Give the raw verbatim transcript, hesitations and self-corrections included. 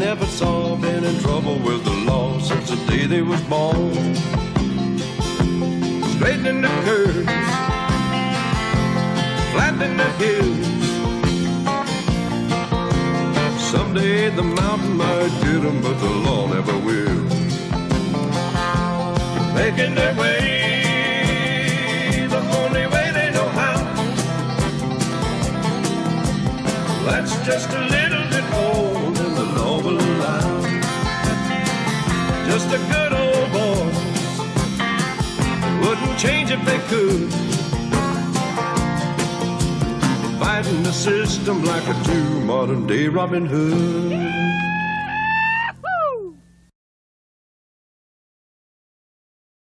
never saw been in trouble with the law since the day they was born. Straightening the curves, flattening the hills. Someday the mountain might get them, but the law never will. Making their way the only way they know how. That's just a little bit more than the law will allow. Just a good old boy, wouldn't change if they could. Fighting the system like a true modern day Robin Hood.